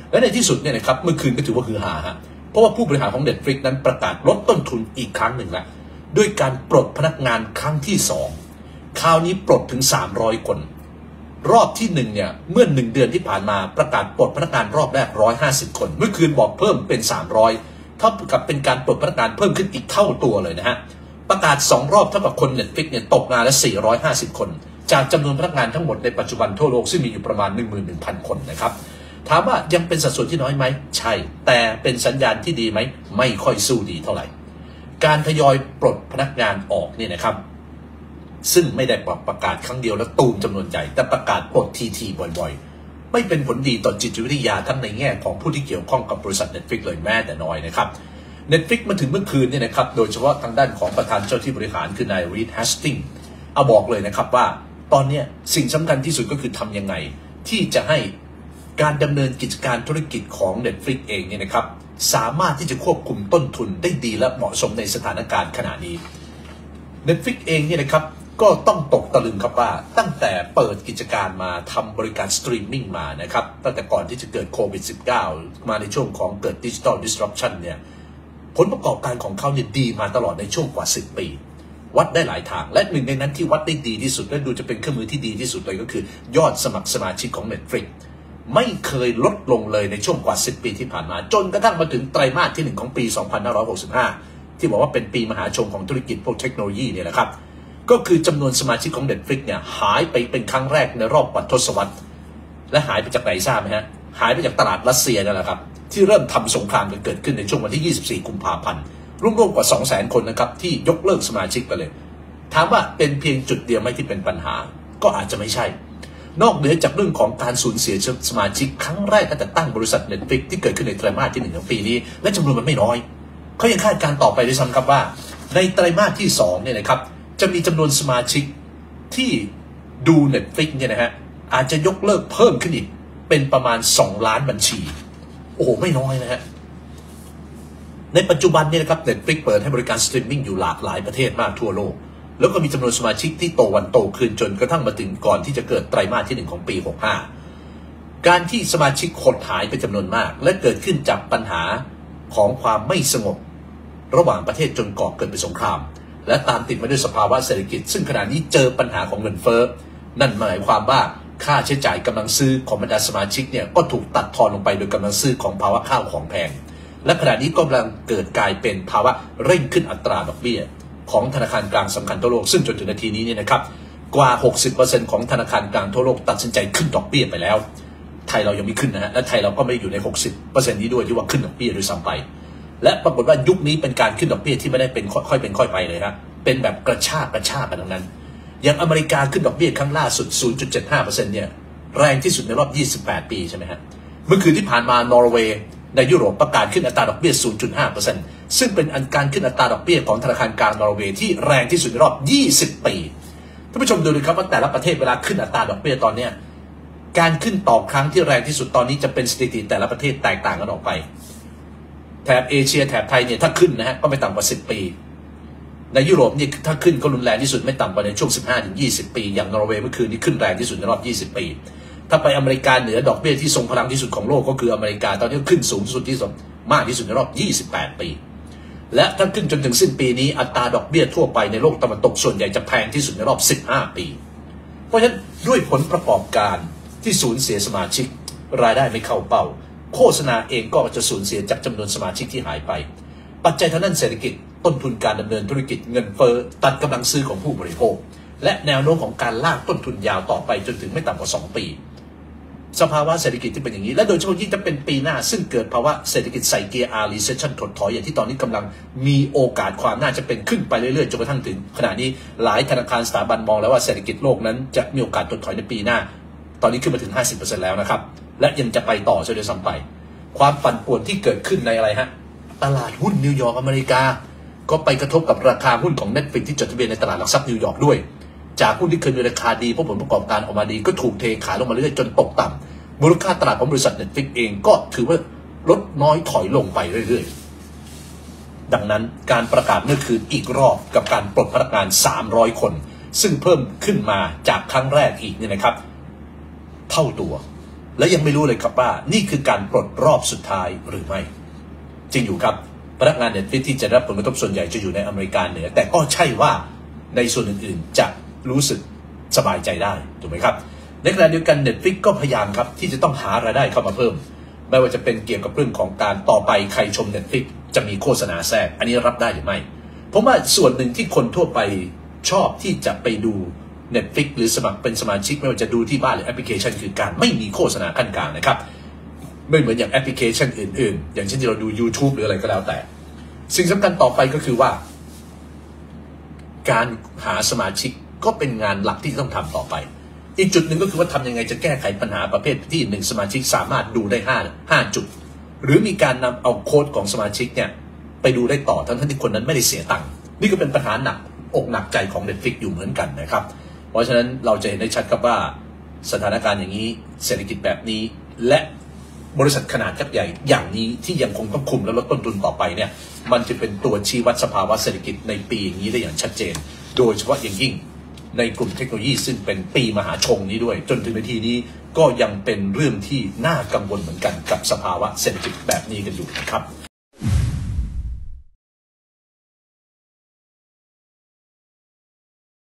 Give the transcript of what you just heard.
และในที่สุดเนี่ยนะครับเมื่อคืนก็ถือว่าฮือฮาฮะเพราะว่าผู้บริหารของ Netflix นั้นประกาศลดต้นทุนอีกครั้งหนึ่งละด้วยการปลดพนักงานครั้งที่2คราวนี้ปลดถึง300คนรอบที่1เนี่ยเมื่อ1เดือนที่ผ่านมาประกาศปลดพนักงานรอบแรก150คนเมื่อคืนบอกเพิ่มเป็น300เท่ากับเป็นการปลดพนักงานเพิ่มขึ้นอีกเท่าตัวเลยนะฮะประกาศ2รอบเท่ากับคน Netflix เนี่ยตกงานละ450คนจากจำนวนพนักงานทั้งหมดในปัจจุบันทั่วโลกซึ่งมีอยู่ประมาณ 11,000 คนนะครับถามว่ายังเป็นสัดส่วนที่น้อยไหมใช่แต่เป็นสัญญาณที่ดีไหมไม่ค่อยสู้ดีเท่าไหร่การทยอยปลดพนักงานออกเนี่ยนะครับซึ่งไม่ได้ประกาศครั้งเดียวแล้วตูมจำนวนใหญ่แต่ประกาศปลดทีบ่อยๆไม่เป็นผลดีต่อจิตวิทยาทั้งในแง่ของผู้ที่เกี่ยวข้องกับบริษัท Netflix เลยแม้แต่น้อยนะครับ Netflix มาถึงเมื่อคืนเนี่ยนะครับโดยเฉพาะทางด้านของประธานเจ้าที่บริหารคือนายรีด แฮสติงส์เอาบอกเลยนะครับว่าตอนนี้สิ่งสำคัญที่สุดก็คือทำยังไงที่จะให้การดำเนินกิจการธุรกิจของ Netflix เองเนี่ยนะครับสามารถที่จะควบคุมต้นทุนได้ดีและเหมาะสมในสถานการณ์ขณะนี้ Netflix เองเนี่ยนะครับก็ต้องตกตะลึงครับว่าตั้งแต่เปิดกิจการมาทำบริการสตรีมมิ่งมานะครับตั้งแต่ก่อนที่จะเกิดโควิด -19 มาในช่วงของเกิดดิจิทัล disruption เนี่ยผลประกอบการของเขาเนี่ยดีมาตลอดในช่วงกว่า10 ปีวัดได้หลายทางและหนึ่งในนั้นที่วัดได้ดีที่สุดและดูจะเป็นเครื่องมือที่ดีที่สุดเลยก็คือยอดสมัครสมาชิกของ Netflix ไม่เคยลดลงเลยในช่วงกว่า10 ปีที่ผ่านมาจนกระทั่งมาถึงไตรมาสที่1ของปี2565ที่บอกว่าเป็นปีมหาชนของธุรกิจพวกเทคโนโลยีเนี่ยนะครับก็คือจำนวนสมาชิกของ Netflix เนี่ยหายไปเป็นครั้งแรกในรอบกว่าทศวรรษและหายไปจากไหนทราบไหมฮะหายไปจากตลาดรัสเซียนั่นแหละครับที่เริ่มทำสงครามกันเกิดขึ้นในช่วงวันที่24 กุมภาพันธ์รวมๆกว่า 200,000 คนนะครับที่ยกเลิกสมาชิกไปเลยถามว่าเป็นเพียงจุดเดียวไหมที่เป็นปัญหาก็อาจจะไม่ใช่นอกเหนือจากเรื่องของการสูญเสียสมาชิกครั้งแรกตั้งแต่ตั้งบริษัท Netflix ที่เกิดขึ้นในไตรมาสที่1ของปีนี้และจำนวนมันไม่น้อยเขายังคาดการณ์ต่อไปด้วยซ้ำครับว่าในไตรมาสที่2เนี่ยนะครับจะมีจำนวนสมาชิกที่ดู Netflix เนี่ยนะฮะอาจจะยกเลิกเพิ่มขึ้นอีกเป็นประมาณ2 ล้านบัญชีโอ้โหไม่น้อยนะฮะในปัจจุบันเนี่ยนะครับ Netflix เปิดให้บริการสตรีมมิ่งอยู่หลากหลายประเทศมากทั่วโลกแล้วก็มีจำนวนสมาชิกที่โตวันโตคืนจนกระทั่งมาถึงก่อนที่จะเกิดไตรมาสที่1ของปี65การที่สมาชิกหดหายเป็นจำนวนมากและเกิดขึ้นจากปัญหาของความไม่สงบระหว่างประเทศจนก่อเกิดเป็นสงครามและตามติดมาด้วยสภาวะเศรษฐกิจซึ่งขณะนี้เจอปัญหาของเงินเฟ้อนั่นหมายความว่าค่าใช้จ่ายกำลังซื้อของบรรดาสมาชิกเนี่ยก็ถูกตัดทอนลงไปโดยกำลังซื้อของภาวะข้าวของแพงและขณะนี้ก็กำลังเกิดกลายเป็นภาวะเร่งขึ้นอัตราดอกเบี้ยของธนาคารกลางสำคัญทั่วโลกซึ่งจนถึงนาทีนี้เนี่ยนะครับกว่า 60% ของธนาคารกลางทั่วโลกตัดสินใจขึ้นดอกเบี้ยไปแล้วไทยเรายังไม่ขึ้นนะฮะและไทยเราก็ไม่ได้อยู่ใน 60% นี้ด้วยที่ว่าขึ้นดอกเบี้ยโดยซ้ำไปและปรากฏว่ายุคนี้เป็นการขึ้นดอกเบี้ยที่ไม่ได้เป็นค่อยเป็นค่อยไปเลยครับเป็นแบบกระชากกันทั้งนั้นอย่างอเมริกาขึ้นดอกเบี้ยครั้งล่าสุด 0.75% เนี่ยแรงที่สุดในรอบ28 ปีใช่ไหมฮะเมื่อคืนที่ผ่านมานอร์เวย์ในยุโรปประกาศขึ้นอัตราดอกเบี้ย 0.5% ซึ่งเป็นการขึ้นอัตราดอกเบี้ยของธนาคารกลางนอร์เวย์ที่แรงที่สุดในรอบ20 ปีท่านผู้ชมดูเลยครับว่าแต่ละประเทศเวลาขึ้นอัตราดอกเบี้ยตอนนี้การขึ้นต่อครั้งที่แรงที่สุดตอนนี้จะเป็นสถิติแต่ละประเทศแตกต่างกันออกไปแถบเอเชียแถบไทยเนี่ยถ้าขึ้นนะฮะก็ไม่ต่ำกว่า10 ปีในยุโรปเนี่ยถ้าขึ้นก็รุนแรงที่สุดไม่ต่ำกว่าในช่วง 15-20 ปีอย่างนอร์เวย์เมื่อคืนนี้ขึ้นแรงที่สุดในรอบ20 ปีถ้าไปอเมริกาเหนือดอกเบี้ยที่ทรงพลังที่สุดของโลกก็คืออเมริกาตอนนี้ขึ้นสูงสุดที่สุดมากที่สุดในรอบ28 ปีและถ้าขึ้นจนถึงสิ้นปีนี้อัตราดอกเบี้ยทั่วไปในโลกตะวันตกส่วนใหญ่จะแพงที่สุดในรอบ15 ปีเพราะฉะนั้นด้วยผลประกอบการที่สูญเสียสมาชิกรายได้ไม่เข้าเป้าโฆษณาเองก็จะสูญเสียจากจำนวนสมาชิกที่หายไปปัจจัยทางด้านเศรษฐกิจต้นทุนการดำเนินธุรกิจเงินเฟ้อตัดกำลังซื้อของผู้บริโภคและแนวโน้มของการลากต้นทุนยาวต่อไปจนถึงไม่ต่ำกว่า2 ปีสภาวะเศรษฐกิจที่เป็นอย่างนี้และโดยเฉพาะยิ่งจะเป็นปีหน้าซึ่งเกิดภาวะเศรษฐกิจใส่เกียร์ recession ถดถอยอย่างที่ตอนนี้กำลังมีโอกาสความน่าจะเป็นขึ้นไปเรื่อยๆจนกระทั่งถึงขณะนี้หลายธนาคารสถาบันมองแล้วว่าเศรษฐกิจโลกนั้นจะมีโอกาสถดถอยในปีหน้าตอนนี้ขึ้นมาถึง 50% แล้วนะครับและยังจะไปต่อซะด้วยซ้ำไปความปั่นป่วนที่เกิดขึ้นในอะไรฮะตลาดหุ้นนิวยอร์กอเมริกาก็ไปกระทบกับราคาหุ้นของ Netflix ที่จดทะเบียนในตลาดหลักทรัพย์นิวยอร์กด้วยจากหุ้นที่เคยมีราคาดีเพราะผลประกอบการออกมาดีก็ถูกเทขายลงมาเรื่อยๆจนตกต่ำมูลค่าตลาดของบริษัท Netflix เองก็ถือว่าลดน้อยถอยลงไปเรื่อยๆดังนั้นการประกาศเมื่อคืนอีกรอบกับการปลดพนักงาน300 คนซึ่งเพิ่มขึ้นมาจากครั้งแรกอีกเนี่ยนะครับเท่าตัวและยังไม่รู้เลยครับว่านี่คือการปลดรอบสุดท้ายหรือไม่จริงอยู่ครับพนักงาน Netflix ที่จะรับผลกระทบส่วนใหญ่จะอยู่ในอเมริกาเหนือแต่ก็ใช่ว่าในส่วนอื่นๆจะรู้สึกสบายใจได้ถูกไหมครับในขณะเดียวกัน Netflix ก็พยายามครับที่จะต้องหารายได้เข้ามาเพิ่มไม่ว่าจะเป็นเกี่ยวกับเรื่องของการต่อไปใครชม Netflix จะมีโฆษณาแทรกอันนี้รับได้หรือไม่ผมว่าส่วนหนึ่งที่คนทั่วไปชอบที่จะไปดู Netflix หรือสมัครเป็นสมาชิกไม่ว่าจะดูที่บ้านหรือแอปพลิเคชันคือการไม่มีโฆษณาขั้นกลางนะครับไม่เหมือนอย่างแอปพลิเคชันอื่นๆอย่างเช่นที่เราดู YouTube หรืออะไรก็แล้วแต่สิ่งสำคัญต่อไปก็คือว่าการหาสมาชิกก็เป็นงานหลักที่ต้องทำต่อไปอีกจุดหนึ่งก็คือว่าทำยังไงจะแก้ไขปัญหาประเภทที่หนึ่งสมาชิกสามารถดูได้5จุดหรือมีการนำเอาโค้ดของสมาชิกเนี่ยไปดูได้ต่อทั้งที่คนนั้นไม่ได้เสียตังค์นี่ก็เป็นปัญหาหนักอกหนักใจของ Netflix อยู่เหมือนกันนะครับเพราะฉะนั้นเราจะเห็นได้ชัดครับว่าสถานการณ์อย่างนี้เศรษฐกิจแบบนี้และบริษัทขนาดยักษ์ใหญ่อย่างนี้ที่ยังคงต้องคุมและลดต้นทุนต่อไปเนี่ยมันจะเป็นตัวชี้วัดสภาวะเศรษฐกิจในปีอย่างนี้ได้อย่างชัดเจนโดยเฉพาะอย่างยิ่งในกลุ่มเทคโนโลยีซึ่งเป็นปีมหาชงนี้ด้วยจนถึงนาทีนี้ก็ยังเป็นเรื่องที่น่ากังวลเหมือนกันกับสภาวะเศรษฐกิจแบบนี้กันอยู่นะครับ